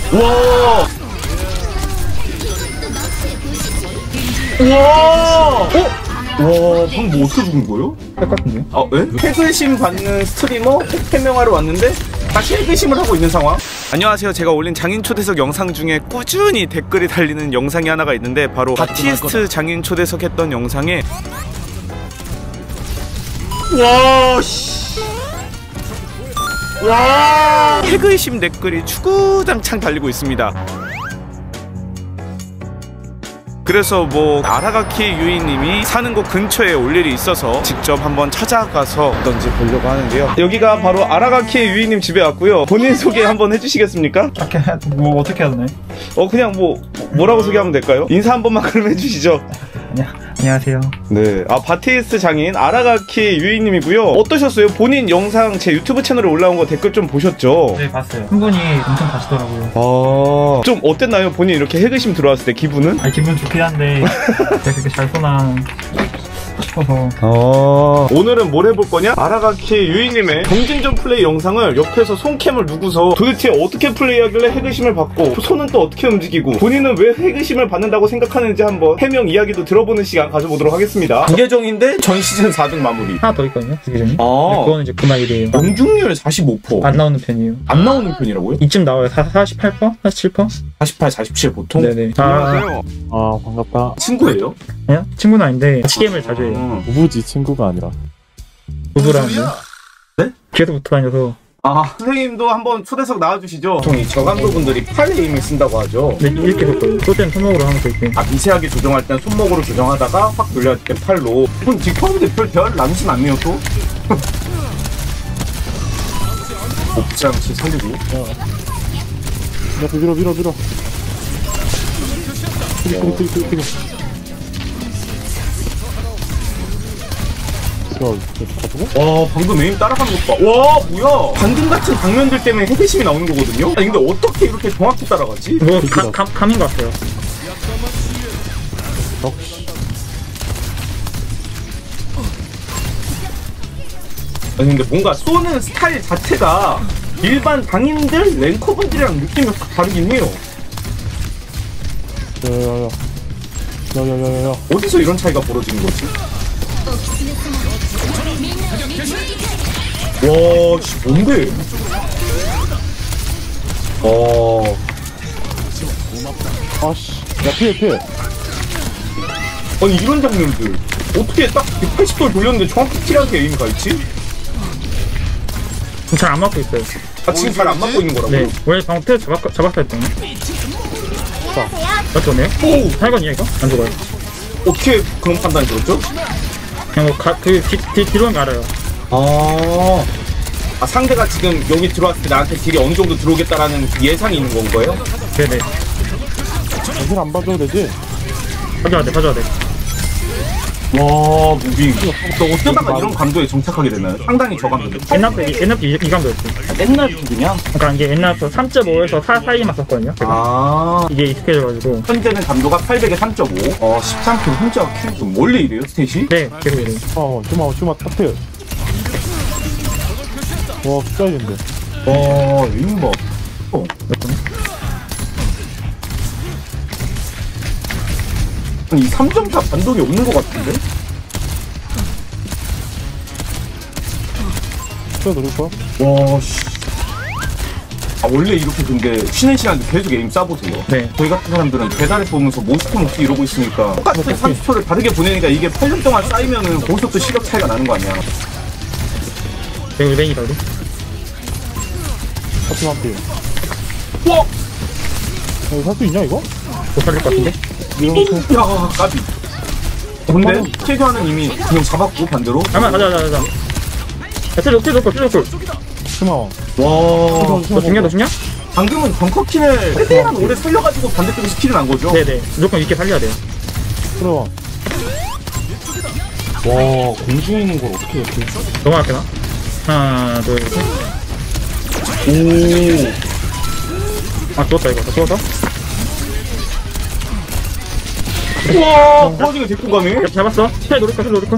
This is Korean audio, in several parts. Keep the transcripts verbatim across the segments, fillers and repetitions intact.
와. 와. 어? 와, 방금 뭐 어떻게 죽은 거예요? 똑같은데? 아, 왜? 해글심 받는 스트리머 해명하러 왔는데 다시 해글심을 하고 있는 상황? 안녕하세요. 제가 올린 장인 초대석 영상 중에 꾸준히 댓글이 달리는 영상이 하나가 있는데 바로 바티스트 장인 초대석 했던 영상에 와, 씨. 와, 해글심 댓글이 추구장창 달리고 있습니다. 그래서 뭐 아라가키 유이님이 사는 곳 근처에 올 일이 있어서 직접 한번 찾아가서 어떤지 보려고 하는데요. 여기가 바로 아라가키 유이님 집에 왔고요. 본인 소개 한번 해주시겠습니까? 뭐 어떻게 해야 되나요? 어 그냥 뭐 뭐라고 소개하면 될까요? 인사 한 번만 그럼 해주시죠. 안녕하세요. 네, 아 바티스트 장인 아라가키 유이님이고요. 어떠셨어요? 본인 영상 제 유튜브 채널에 올라온 거 댓글 좀 보셨죠? 네, 봤어요. 한 분이 엄청 가시더라고요. 아, 좀 어땠나요? 본인 이렇게 해글심 들어왔을 때 기분은? 아, 기분 좋긴 한데 제가 그렇게 잘 쏘나 싶어서. 아, 오늘은 뭘 해볼 거냐? 아라가키 유이님의 경진전 플레이 영상을 옆에서 손캠을 누구서 도대체 어떻게 플레이하길래 해글심을 받고 손은 또 어떻게 움직이고 본인은 왜 해글심을 받는다고 생각하는지 한번 해명 이야기도 들어보는 시간 가져보도록 하겠습니다. 부계정인데 전 시즌 사 등 마무리. 하나 더 있거든요, 부계정이. 아, 그거는 이제 그만 일이에요. 명중률 사십오 퍼센트. 안 나오는 편이에요. 안 나오는 편이라고요? 이쯤 나와요. 사십팔 퍼센트? 사십칠 퍼센트? 사십팔, 사십칠 보통? 네네. 안녕하세요. 아 반갑다. 친구예요? 아니요? 친구는 아닌데 같이 게임을 자주 해요. 음. 부부지 친구가 아니라. 부부라는데. 네? 뒤에서 붙어 다녀서. 아, 선생님도 한번 초대석 나와주시죠. 보통 이 저감도분들이 팔 에임을 쓴다고 하죠. 네, 이렇게 됐거든요. 쏠 때는 손목으로 하면서 이렇게. 아, 미세하게 조정할 땐 손목으로 조정하다가 확 돌려야 땐 팔로. 그럼 지금 별 대화를 나누시면 안 돼요 또? 옵장치 살리고. 밀어 밀어 밀어 밀어. 그리 그리 그리 그리. 와, 방금 에임 따라가는 것 봐. 와, 뭐야. 방금 같은 장면들 때문에 해배심이 나오는 거거든요? 아니, 근데 어떻게 이렇게 정확히 따라가지? 뭐, 감, 감, 감인 것 같아요. 아니, 근데 뭔가 쏘는 스타일 자체가 일반 당인들, 랭커분들이랑 느낌이 확 다르긴 해요. 야야야야. 야야야야야. 어디서 이런 차이가 벌어지는 거지? 와, 씨, 뭔데? 와. 아씨. 야 피해 피해. 아니, 이런 장면들. 어떻게 딱 백팔십 도를 돌렸는데 정확히 킬한테 에임이 가있지? 잘 안 맞고 있어요. 아, 지금 잘 안 맞고 있는 거라고? 네. 원래 방금 패 잡았, 잡았다 했더니. 맞죠, 네요? 오! 팔건이야, 이거? 안 죽어요. 어떻게 그런 판단이 들었죠? 그냥 뭐, 가, 그, 뒤, 뒤, 뒤로는 알아요. 아. 아, 상대가 지금 여기 들어왔을 때 나한테 딜이 어느 정도 들어오겠다라는 예상이 있는 건 거예요? 네네. 정신 안 봐줘도 되지? 가져야 돼, 가져야 돼. 와, 무빙. 또 어쩌다가 이런 감도에 정착하게 되나요? 상당히 저감도. 옛날부터, 이- 옛날부터 이, 이 감도였어. 옛날 분이냐? 그러니까 이게 옛날부터 삼 점 오에서 사 사이만 썼거든요. 아. 이게 익숙해져가지고. 현재는 감도가 팔백에 삼 점 오. 어, 십삼 킬 혼자 킬 좀 원래 이래요, 스탯이? 네, 계속 이래요. 어 주마 주마 타트. 와 짜인데. 와, 이거 봐. 어. 아니, 이 삼 점사 반동이 없는 것 같은데? 쳐 누를 거야? 와, 씨. 아, 원래 이렇게 근데 쉬는 시간에 계속 에임 쏴보세요. 네. 저희 같은 사람들은 배달에 보면서 모스코 먹기 이러고 있으니까 똑같은 삼십 초를 다르게 보내니까 이게 팔 년 동안 쌓이면은 거기서 또 시력 차이가 나는 거 아니야. 여기 랭이다, 우리. 타트 한 피. 와! 여기 살 수 있냐 이거? 못 살릴 것 같은데? 이렇게. 야, 까비. 근데 최교환은 이미 그냥 잡았고 반대로. 가만, 가자, 가자, 가자. 야, 찔러, 찔러, 찔러, 찔러. 주마. 와. 너 죽냐, 너 죽냐? 방금은 벙커킨을 최대한 오래 살려가지고 반대쪽에서 킬을 난 거죠? 네네. 무조건 이렇게 살려야 돼요. 들어와. 와, 공중에 있는 걸 어떻게 이렇게. 넘어갈게, 나. 하나, 둘, 셋. 오. 아, 죽었다, 이거. 죽었어? 우와, 부러지게 데리고 가네? 야, 잡았어. 패 노릴 거, 패 노릴 거.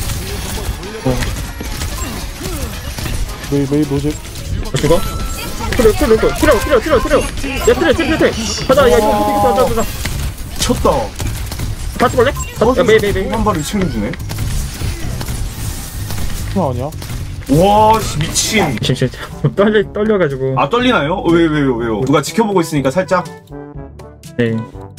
메이 메이 로직. 어, 죽어? 트레 트레 트레 트레 트레 트레 트레 야 트레 트레 트레 가자 야 이거 이거 가자 가자 쳤다. 같이 볼래? 야 메이 메이 메이 한 발을 챙겨주네. 스마 아니야? 와, 씨, 미친. 진짜 떨려 떨려가지고 아, 떨리나요? 왜, 왜요, 왜요? 누가 지켜보고 있으니까 살짝. 네.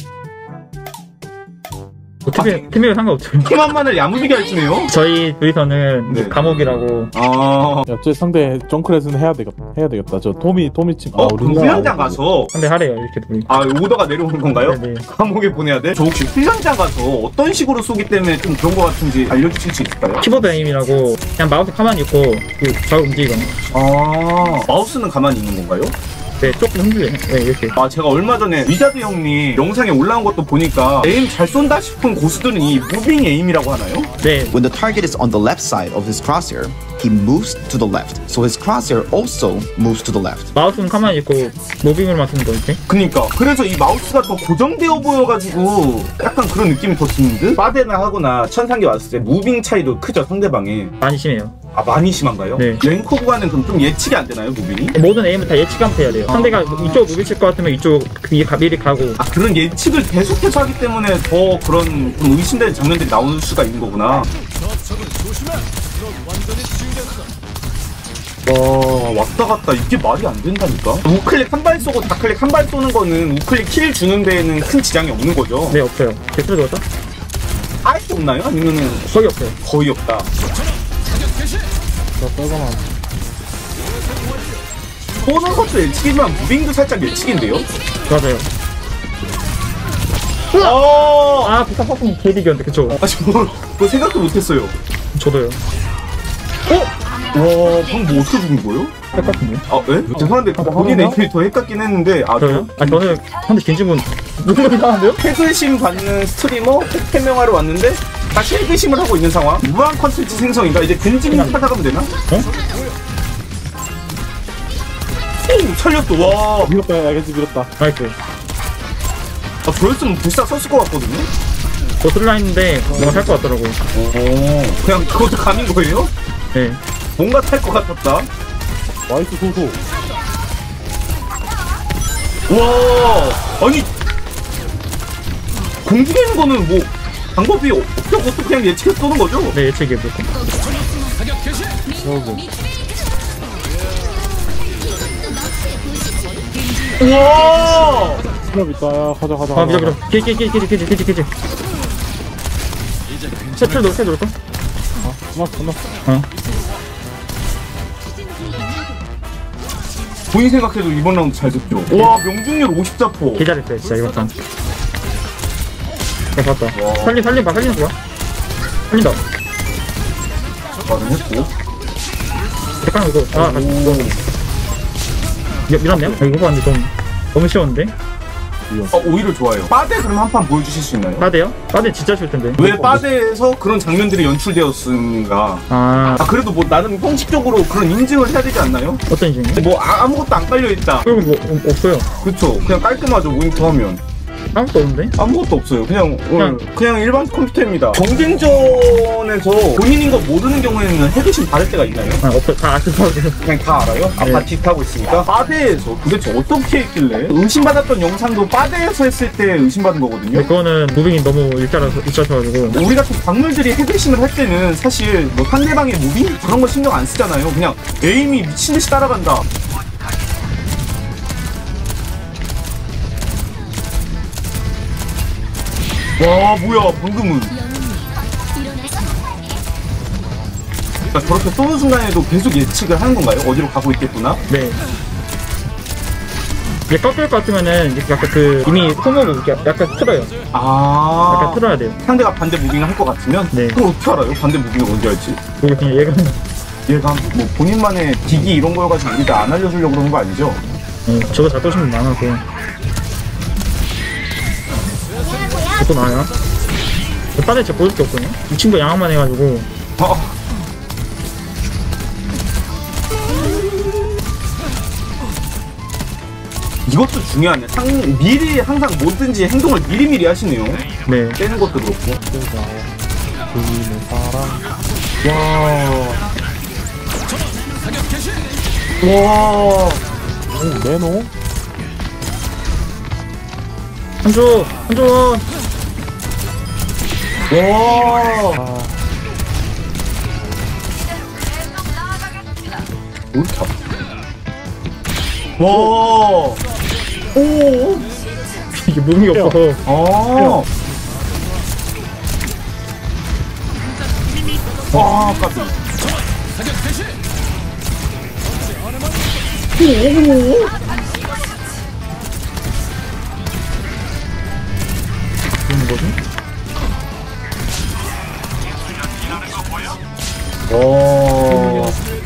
뭐 팀이 팀이랑 상관없죠. 팀 한 만을 야무지게 할지네요? 저희 둘이서는 네. 감옥이라고. 아. 야, 쟤 상대 정크렛은 해야 되겠다. 해야 되겠다. 저 토미 토미 집. 어, 그럼 훈련장 가서. 근데 하래요 이렇게 둘이. 아, 오더가 내려오는 건가요? 네네. 감옥에 보내야 돼? 저 혹시 훈련장 가서 어떤 식으로 쏘기 때문에 좀 그런 거 같은지 알려주실 수 있을까요? 키보드 에임이라고 그냥 마우스 가만히 있고 그 좌우 움직이거나. 아, 마우스는 가만히 있는 건가요? 네 조금 흔들려요. 네 이렇게. 아, 제가 얼마 전에 위자드 형님 영상에 올라온 것도 보니까 에임 잘 쏜다 싶은 고수들은 이 무빙 에임이라고 하나요? 네. When the target is on the left side of his crosshair, he moves to the left. So his crosshair also moves to the left. 마우스는 가만히 있고 무빙으로만 쓰는 거 이렇게. 그니까 그래서 이 마우스가 더 고정되어 보여가지고 약간 그런 느낌이 더 드는 듯? 빠데나 하거나 천상계 왔을 때 무빙 차이도 크죠 상대방이. 많이 심해요. 아, 많이 심한가요? 네. 랭커 구간은 그럼 좀 예측이 안 되나요 무빙이? 모든 에임은 다 예측하면서 해야 돼요. 상대가 이쪽 무빙 칠 것 같으면 이쪽 미리, 가, 미리 가고. 아, 그런 예측을 계속해서 하기 때문에 더 그런 좀 의심되는 장면들이 나올 수가 있는 거구나. 와, 왔다 갔다 이게 말이 안 된다니까. 우클릭 한 발 쏘고 다클릭 한 발 쏘는 거는 우클릭 킬 주는 데에는 큰 지장이 없는 거죠. 네 없어요. 개수를 넣었다? 아예 없나요? 아니면은 거의 없어요. 거의 없다. 저 빼거나. 쏘는 것도 예측이지만 무빙도 살짝 예측인데요? 맞아요. 어! 아 부산 파품 개디겼는데 그쵸? 아, 저 뭐, 뭐 생각도 못했어요. 저도요. 와, 방금 뭐 어떻게 죽은 거예요? 똑같은데? 아, 예? 죄송한데 본인 에임이 더 헷갈긴 했는데 아, 저요? 아 저는 근데 김진분 누구 이상한데요? 해글심 받는 스트리머 해명하러 왔는데 다시 해글심을 하고 있는 상황. 무한 컨텐츠 생성인가? 이제 근징 찾아가면 되나? 어? 오, 살렸어. 와. 밀었다. 알겠지 밀었다. 나이스. 아, 저였으면 불사 썼을 것 같거든요? 저 슬라 했는데 뭔가 살 것 같더라고. 오. 그냥 그것도 감인 거예요? 네. 뭔가 탈 것 같았다. 나이스 소소. 와. 아니. 공중에는 거는 뭐 방법이 없다고 또 그냥 예측해서 쏘는 거죠? 네 예측이 무조건. 그러고. 우와. 스마 있다. 야, 가자 가자. 아 미자 미자. 기지 기지 기지 기지 기지 기지. 셋틀 놓을 셋 놓을 거? 아, 끝났어 끝났어. 어. 본인 생각해도 이번 라운드 잘 됐죠? 와, 명중률 오십사 퍼센트. 개 잘했어요 진짜 이번 판. 잘 봤다. 와. 살림 살림 봐 살리는 거야. 살린다. 말은 했고. 잠깐 이거 아 다시 이거 미, 밀었네요? 아, 이거 봤는데 좀 너무 쉬웠는데? 어, 오히려 좋아요. 빠데 그럼 한 판 보여주실 수 있나요? 빠데요? 빠데 진짜 쉬울 텐데. 왜 빠데에서 그런 장면들이 연출되었는가? 아 아, 그래도 뭐 나름 형식적으로 그런 인증을 해야 되지 않나요? 어떤 인증이요? 뭐 아, 아무것도 안 깔려있다. 그리고 뭐 음, 없어요. 그쵸. 그냥 깔끔하죠, 모니터 하면. 아무것도 없는데? 아무것도 없어요. 그냥, 그냥- 어, 그냥 일반 컴퓨터입니다. 경쟁전에서 본인인 거 모르는 경우에는 해주신 받을 때가 있나요? 아 없어요. 다 아시더라고요. 그냥 다 알아요? 아, 네. 다 뒷하고 있으니까? 빠데에서 도대체 어떻게 했길래? 의심받았던 영상도 빠데에서 했을 때 의심받은 거거든요? 근데 그거는 무빙이 너무 일자라서 일자셔가지고 우리 같은 박물들이 해글심을 할 때는 사실 뭐 상대방의 무빙? 그런 거 신경 안 쓰잖아요. 그냥 에임이 미친듯이 따라간다. 와, 뭐야, 방금은. 그러니까 저렇게 쏘는 순간에도 계속 예측을 하는 건가요? 어디로 가고 있겠구나? 네. 이제 꺾을 것 같으면은 이렇게 약간 그 이미 소모를 이렇게 약간 틀어요. 아. 약간 틀어야 돼요. 상대가 반대 무빙을 할 것 같으면? 네. 그럼 어떻게 알아요? 반대 무빙을 언제 할지? 그리고 그냥 얘가 얘가 뭐 본인만의 딕이 이런 거여가지고 우리가 안 알려주려고 그러는 거 아니죠? 네, 저도 잘 떠시는 분 많아서 또 나와요? 빠데 진짜 보여줄 게 없거든요? 이 친구 양악만 해가지고 아. 이것도 중요하네. 상, 미리 항상 뭐든지 행동을 미리미리 하시네요. 네. 떼는 것도 그렇고. 보이는 사람. 와. 와. 오, 매너? 한조 한조. 와. 아, 와. 오. 이게 몸이 없어서. 어. 와, 까비. 그런 거지? 오.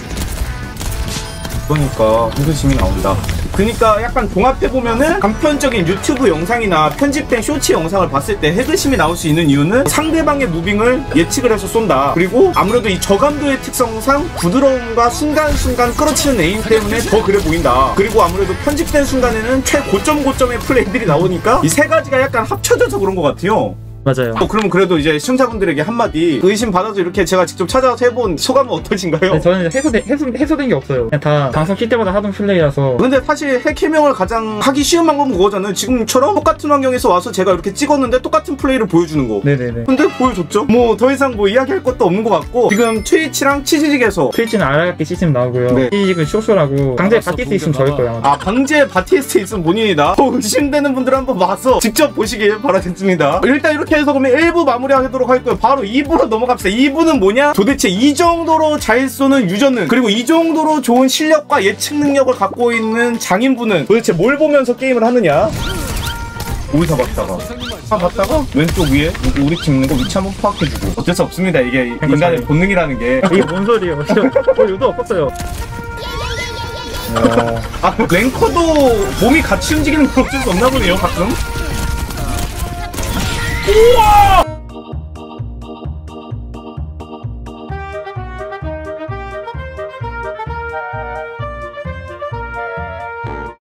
그러니까 무슨 나온다. 그러니까 약간 종합해보면은 단편적인 유튜브 영상이나 편집된 쇼츠 영상을 봤을 때 해글심이 나올 수 있는 이유는 상대방의 무빙을 예측을 해서 쏜다. 그리고 아무래도 이 저감도의 특성상 부드러움과 순간순간 끌어치는 에임 때문에 더 그래 보인다. 그리고 아무래도 편집된 순간에는 최고점 고점의 플레이들이 나오니까 이 세 가지가 약간 합쳐져서 그런 것 같아요. 맞아요. 어, 그러면 그래도 이제 시청자분들에게 한마디 의심 받아서 이렇게 제가 직접 찾아서 해본 소감은 어떠신가요? 네, 저는 이제 해소된, 해소, 해소된 게 없어요. 그냥 다 방송 킬 때마다 하던 플레이라서. 근데 사실 핵 해명을 가장 하기 쉬운 방법은 그거잖아요. 지금처럼 똑같은 환경에서 와서 제가 이렇게 찍었는데 똑같은 플레이를 보여주는 거. 네네네. 근데 보여줬죠? 뭐 더 이상 뭐 이야기할 것도 없는 것 같고 지금 트위치랑 치즈직에서 트위치는 알아갖기 시스템 나오고요. 네. 치즈직은 쇼쇼라고 강제 바티스 있으면 저일 거예요. 아 방제 바티스트 있으면 본인이다. 더 의심되는 분들 한번 와서 직접 보시길 바라겠습니다. 일단 이렇게 해서 그러면 일 부 마무리하도록 할 거예요. 바로 이 부로 넘어갑시다. 이 부는 뭐냐? 도대체 이 정도로 잘 쏘는 유저는 그리고 이 정도로 좋은 실력과 예측 능력을 갖고 있는 장인분은 도대체 뭘 보면서 게임을 하느냐? 어디서 봤다가 아 봤다가 왼쪽 위에 우리 팀 있는 거 위치 한번 파악해주고 어쩔 수 없습니다. 이게 인간의 본능이라는 게. 이게 뭔 소리예요? 어, 유도 없었어요. 아 랭커도 몸이 같이 움직이는 건 어쩔 수 없나 보네요 가끔. 우와!